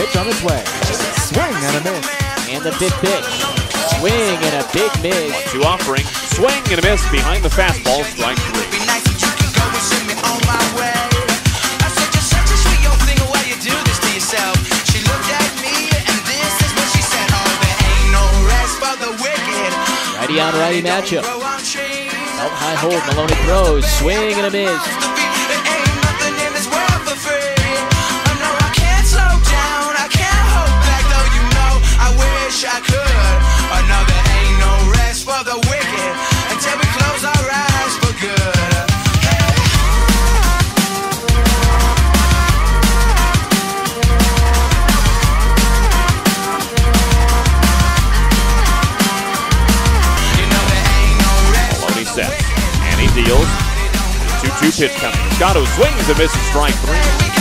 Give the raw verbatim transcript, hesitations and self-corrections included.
pitch on its way. Swing and a miss. And the big pitch. Swing and a big miss. one two offering. Swing and a miss behind the fastball. Strike three. Righty on righty matchup. Out high hold. Mauloni throws. Swing and a miss. And he deals. two two pitch coming. Scotto swings and misses strike three.